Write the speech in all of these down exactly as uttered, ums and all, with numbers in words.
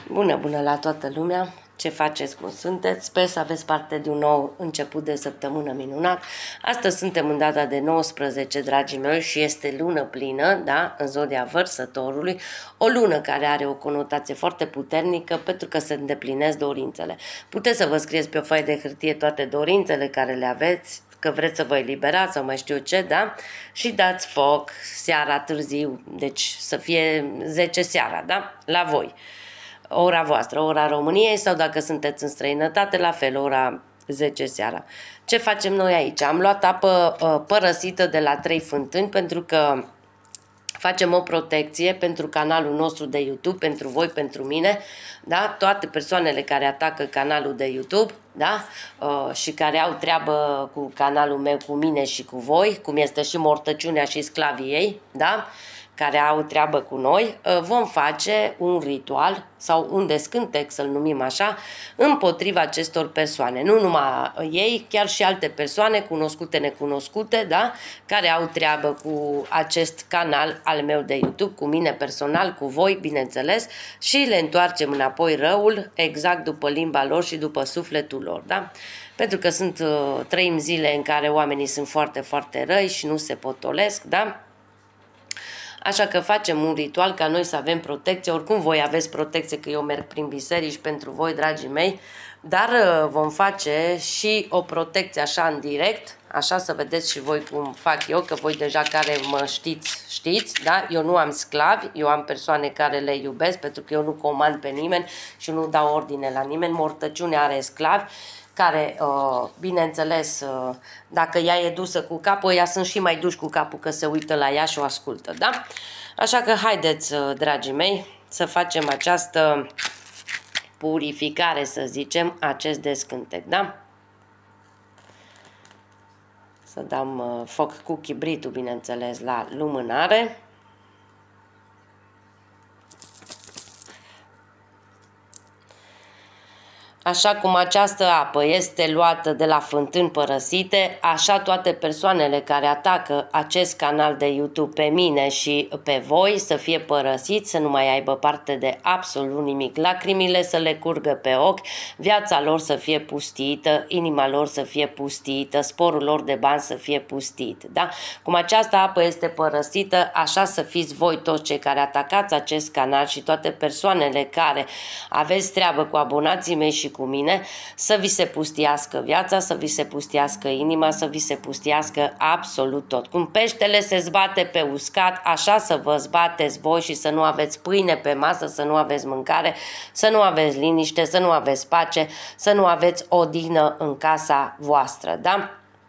Bună, bună la toată lumea! Ce faceți, cum sunteți? Sper să aveți parte de un nou început de săptămână minunat. Astăzi suntem în data de nouăsprezece, dragii mei, și este lună plină, da? În zodia Vărsătorului. O lună care are o conotație foarte puternică pentru că se îndeplinesc dorințele. Puteți să vă scrieți pe o foaie de hârtie toate dorințele care le aveți, că vreți să vă eliberați sau mai știu ce, da? Și dați foc seara târziu, deci să fie zece seara, da? La voi. Ora voastră, ora României, sau dacă sunteți în străinătate, la fel, ora zece seara. Ce facem noi aici? Am luat apă uh, părăsită de la Trei Fântâni pentru că facem o protecție pentru canalul nostru de YouTube, pentru voi, pentru mine, da? Toate persoanele care atacă canalul de YouTube, da? Uh, și care au treabă cu canalul meu, cu mine și cu voi, cum este și mortăciunea și sclavii ei, da? Care au treabă cu noi, vom face un ritual sau un descântec, să-l numim așa, împotriva acestor persoane. Nu numai ei, chiar și alte persoane, cunoscute, necunoscute, da? Care au treabă cu acest canal al meu de YouTube, cu mine personal, cu voi, bineînțeles, și le întoarcem înapoi răul, exact după limba lor și după sufletul lor, da? Pentru că sunt uh, trăim zile în care oamenii sunt foarte, foarte răi și nu se potolesc, da? Așa că facem un ritual ca noi să avem protecție. Oricum voi aveți protecție, că eu merg prin biserici pentru voi, dragii mei. Dar vom face și o protecție așa în direct. Așa să vedeți și voi cum fac eu, că voi deja care mă știți, știți, da? Eu nu am sclavi, eu am persoane care le iubesc, pentru că eu nu comand pe nimeni și nu dau ordine la nimeni. Mortăciunea are sclavi, care, bineînțeles, dacă ea e dusă cu capul, ea sunt și mai duși cu capul, că se uită la ea și o ascultă, da? Așa că haideți, dragii mei, să facem această purificare, să zicem, acest descântec, da? Să dăm foc cu chibritul, bineînțeles, la lumânare. Așa cum această apă este luată de la fântâni părăsite, așa toate persoanele care atacă acest canal de YouTube pe mine și pe voi să fie părăsiți, să nu mai aibă parte de absolut nimic. Lacrimile să le curgă pe ochi, viața lor să fie pustită, inima lor să fie pustită, sporul lor de bani să fie pustit. Da? Cum această apă este părăsită, așa să fiți voi toți cei care atacați acest canal și toate persoanele care aveți treabă cu abonații mei și cu mine, să vi se pustiască viața, să vi se pustiască inima, să vi se pustiască absolut tot. Cum peștele se zbate pe uscat, așa să vă zbateți voi și să nu aveți pâine pe masă, să nu aveți mâncare, să nu aveți liniște, să nu aveți pace, să nu aveți odihnă în casa voastră, da?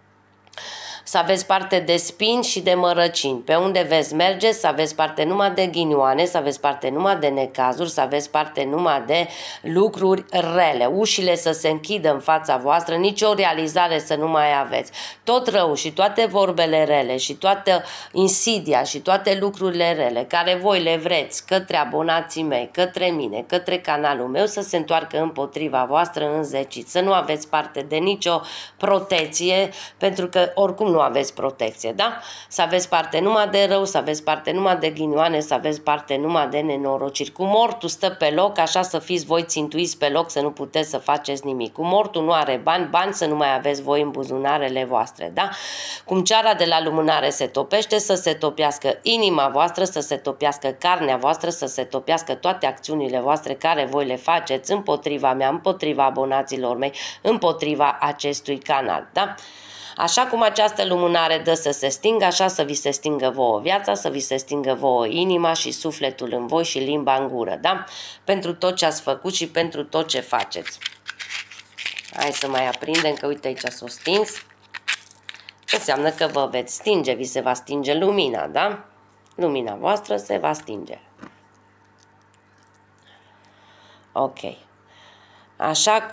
Să aveți parte de spini și de mărăcini. Pe unde veți merge, să aveți parte numai de ghinioane, să aveți parte numai de necazuri, să aveți parte numai de lucruri rele. Ușile să se închidă în fața voastră, nicio realizare să nu mai aveți. Tot rău și toate vorbele rele și toată insidia și toate lucrurile rele care voi le vreți către abonații mei, către mine, către canalul meu, să se întoarcă împotriva voastră înzeciți. Să nu aveți parte de nicio protecție, pentru că oricum nu aveți protecție, da? Să aveți parte numai de rău, să aveți parte numai de ghinioane, să aveți parte numai de nenorociri. Cu mortul stă pe loc, așa să fiți voi țintuiți pe loc, să nu puteți să faceți nimic. Cu mortul nu are bani, bani să nu mai aveți voi în buzunarele voastre, da? Cum ceara de la lumânare se topește, să se topească inima voastră, să se topească carnea voastră, să se topească toate acțiunile voastre care voi le faceți împotriva mea, împotriva abonaților mei, împotriva acestui canal, da? Așa cum această lumânare dă să se stingă, așa să vi se stingă vouă viața, să vi se stingă vouă inima și sufletul în voi și limba în gură, da? Pentru tot ce ați făcut și pentru tot ce faceți. Hai să mai aprindem, că uite aici s-o stins. Înseamnă că vă veți stinge, vi se va stinge lumina, da? Lumina voastră se va stinge. Ok. Așa cum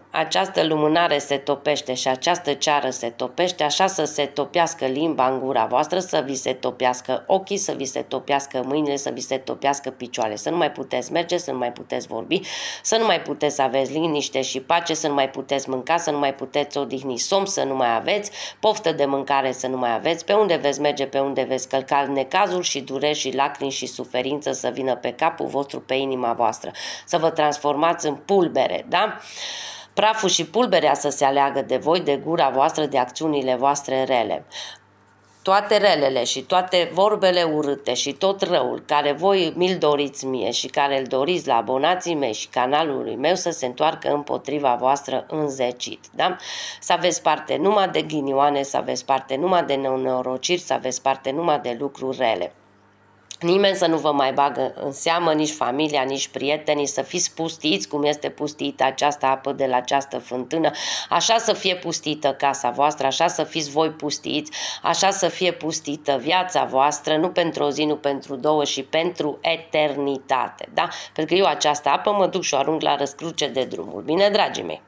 această lumânare se topește și această ceară se topește, așa să se topească limba în gura voastră, să vi se topească ochii, să vi se topească mâinile, să vi se topească picioarele, să nu mai puteți merge, să nu mai puteți vorbi, să nu mai puteți să aveți liniște și pace, să nu mai puteți mânca, să nu mai puteți odihni somn, să nu mai aveți poftă de mâncare, să nu mai aveți, pe unde veți merge, pe unde veți călca, necazuri și dureri și lacrimi și suferință să vină pe capul vostru, pe inima voastră, să vă transformați în pulbere, da? Praful și pulberea să se aleagă de voi, de gura voastră, de acțiunile voastre rele. Toate relele și toate vorbele urâte și tot răul care voi mi-l doriți mie și care îl doriți la abonații mei și canalului meu să se întoarcă împotriva voastră înzecit. Da? Să aveți parte numai de ghinioane, să aveți parte numai de nenorociri, să aveți parte numai de lucruri rele. Nimeni să nu vă mai bagă în seamă, nici familia, nici prietenii, să fiți pustiți cum este pustită această apă de la această fântână, așa să fie pustită casa voastră, așa să fiți voi pustiți, așa să fie pustită viața voastră, nu pentru o zi, nu pentru două, și pentru eternitate. Da? Pentru că eu această apă mă duc și o arunc la răscruce de drumul. Bine, dragii mei?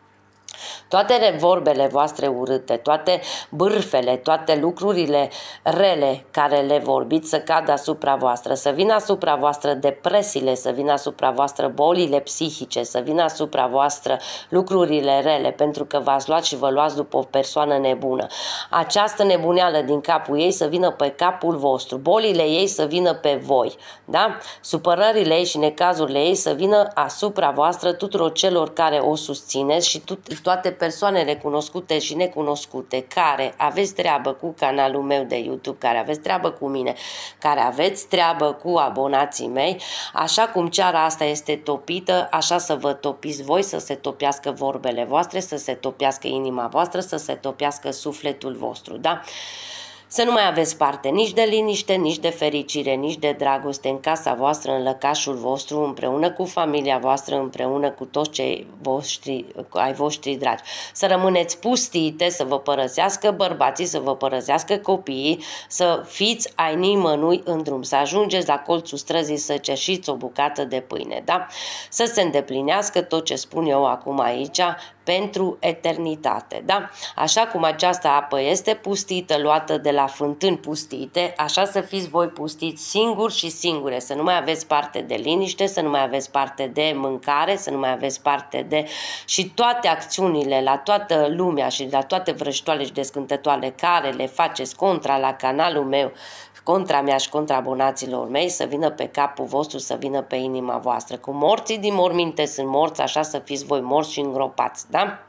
Toate vorbele voastre urâte, toate bârfele, toate lucrurile rele care le vorbiți să cadă asupra voastră, să vină asupra voastră depresiile, să vină asupra voastră bolile psihice, să vină asupra voastră lucrurile rele, pentru că v-ați luat și vă luați după o persoană nebună. Această nebuneală din capul ei să vină pe capul vostru, bolile ei să vină pe voi, da? Supărările ei și necazurile ei să vină asupra voastră, tuturor celor care o susțineți și toate persoanele cunoscute și necunoscute care aveți treabă cu canalul meu de YouTube, care aveți treabă cu mine, care aveți treabă cu abonații mei, așa cum ceara asta este topită, așa să vă topiți voi, să se topească vorbele voastre, să se topească inima voastră, să se topească sufletul vostru, da? Să nu mai aveți parte nici de liniște, nici de fericire, nici de dragoste în casa voastră, în lăcașul vostru, împreună cu familia voastră, împreună cu toți cei voștri, ai voștri dragi. Să rămâneți pustite, să vă părăsească bărbații, să vă părăsească copiii, să fiți ai nimănui în drum, să ajungeți la colțul străzii să cerșiți o bucată de pâine, da? Să se îndeplinească tot ce spun eu acum aici, pentru eternitate, da? Așa cum această apă este pustită, luată de la fântâni pustite, așa să fiți voi pustiți singuri și singure, să nu mai aveți parte de liniște, să nu mai aveți parte de mâncare, să nu mai aveți parte de... și toate acțiunile la toată lumea și la toate vrăjitoarele și descântătoare care le faceți contra la canalul meu, contra mea și contra abonaților mei, să vină pe capul vostru, să vină pe inima voastră. Cu morții din morminte sunt morți, așa să fiți voi morți și îngropați, da?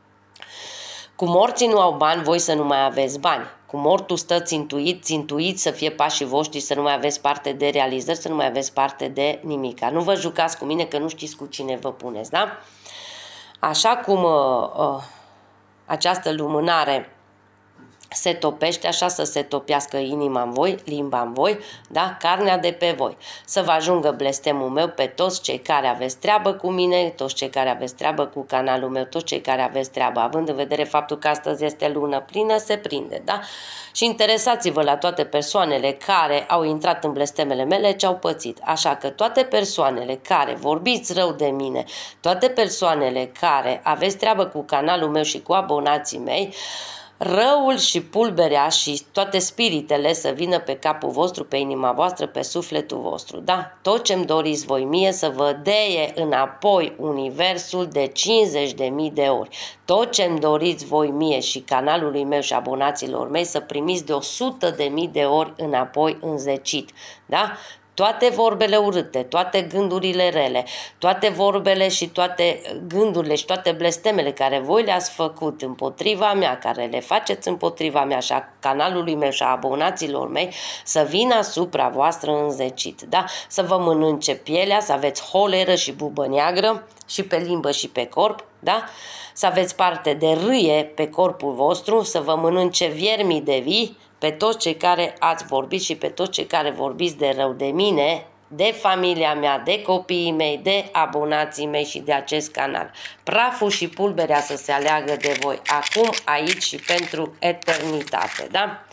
Cu morții nu au bani, voi să nu mai aveți bani. Cu mortul stă țintuit, țintuit să fie pașii voștri, să nu mai aveți parte de realizări, să nu mai aveți parte de nimica. Nu vă jucați cu mine că nu știți cu cine vă puneți, da? Așa cum uh, uh, această lumânare se topește, așa să se topească inima în voi, limba în voi, da? Carnea de pe voi. Să vă ajungă blestemul meu pe toți cei care aveți treabă cu mine, toți cei care aveți treabă cu canalul meu, toți cei care aveți treabă, având în vedere faptul că astăzi este lună plină, se prinde, da? Și interesați-vă la toate persoanele care au intrat în blestemele mele, ce au pățit. Așa că toate persoanele care vorbiți rău de mine, toate persoanele care aveți treabă cu canalul meu și cu abonații mei, răul și pulberea și toate spiritele să vină pe capul vostru, pe inima voastră, pe sufletul vostru, da? Tot ce-mi doriți voi mie să vă deie înapoi universul de cincizeci de mii de ori. Tot ce-mi doriți voi mie și canalului meu și abonaților mei să primiți de o sută de mii de ori înapoi înzecit, da? Toate vorbele urâte, toate gândurile rele, toate vorbele și toate gândurile și toate blestemele care voi le-ați făcut împotriva mea, care le faceți împotriva mea și a canalului meu și a abonaților mei, să vină asupra voastră înzecit, da? Să vă mănânce pielea, să aveți holeră și bubă neagră și pe limbă și pe corp, da? Să aveți parte de râie pe corpul vostru, să vă mănânce viermii de vii, pe toți cei care ați vorbit și pe toți cei care vorbiți de rău de mine, de familia mea, de copiii mei, de abonații mei și de acest canal. Praful și pulberea să se aleagă de voi acum, aici și pentru eternitate, da?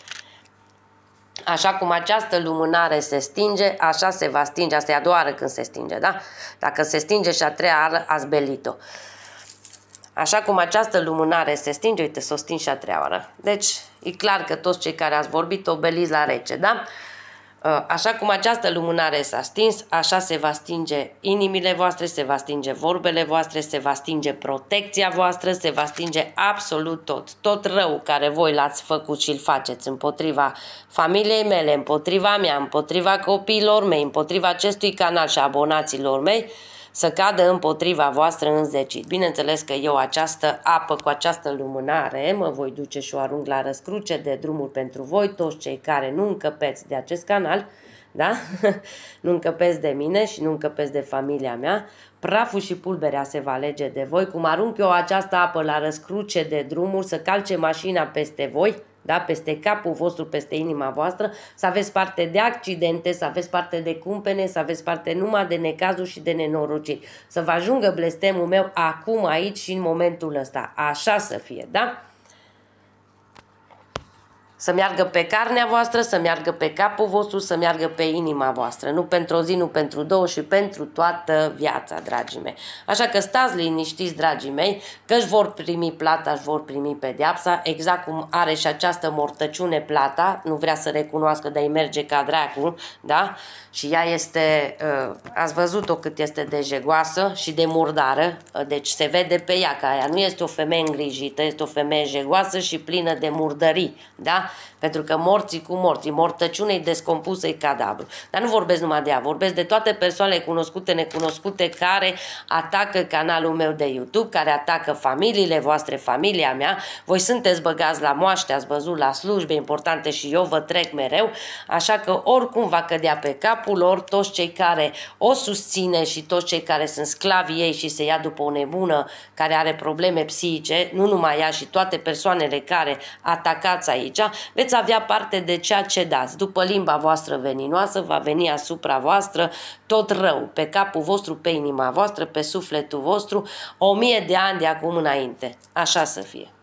Așa cum această lumânare se stinge, așa se va stinge. Asta e a doua oară când se stinge, da? Dacă se stinge și a treia oară, ați belit-o. Așa cum această lumânare se stinge, uite, s-o sting și a treia oară. Deci, e clar că toți cei care ați vorbit obeliți la rece, da? Așa cum această lumânare s-a stins, așa se va stinge inimile voastre, se va stinge vorbele voastre, se va stinge protecția voastră, se va stinge absolut tot. Tot rău care voi l-ați făcut și îl faceți împotriva familiei mele, împotriva mea, împotriva copiilor mei, împotriva acestui canal și abonaților mei, să cadă împotriva voastră înzecit. Bineînțeles că eu această apă cu această lumânare mă voi duce și o arunc la răscruce de drumuri pentru voi, toți cei care nu încăpeți de acest canal, da? Nu încăpeți de mine și nu încăpeți de familia mea. Praful și pulberea se va alege de voi, cum arunc eu această apă la răscruce de drumuri, să calce mașina peste voi, da? Peste capul vostru, peste inima voastră, să aveți parte de accidente, să aveți parte de cumpene, să aveți parte numai de necazuri și de nenorociri. Să vă ajungă blestemul meu acum, aici și în momentul ăsta. Așa să fie, da? Să meargă pe carnea voastră, să meargă pe capul vostru, să meargă pe inima voastră. Nu pentru o zi, nu pentru două, și pentru toată viața, dragii mei. Așa că stați liniștiți, dragii mei, că își vor primi plata, își vor primi pedeapsa, exact cum are și această mortăciune plata, nu vrea să recunoască, dar îi merge ca dracu, da? Și ea este, ați văzut-o cât este de jegoasă și de murdară, deci se vede pe ea că aia nu este o femeie îngrijită, este o femeie jegoasă și plină de murdării, da? Pentru că morții cu morții, mortăciune-i descompusă-i cadavru. Dar nu vorbesc numai de ea, vorbesc de toate persoanele cunoscute, necunoscute, care atacă canalul meu de YouTube, care atacă familiile voastre, familia mea. Voi sunteți băgați la moaște, ați văzut, la slujbe importante și eu vă trec mereu, așa că oricum va cădea pe capul lor toți cei care o susține și toți cei care sunt sclavii ei și se ia după o nebună care are probleme psihice, nu numai ea, și toate persoanele care atacați aici, veți avea parte de ceea ce dați. După limba voastră veninoasă va veni asupra voastră tot rău, pe capul vostru, pe inima voastră, pe sufletul vostru, o mie de ani de acum înainte. Așa să fie.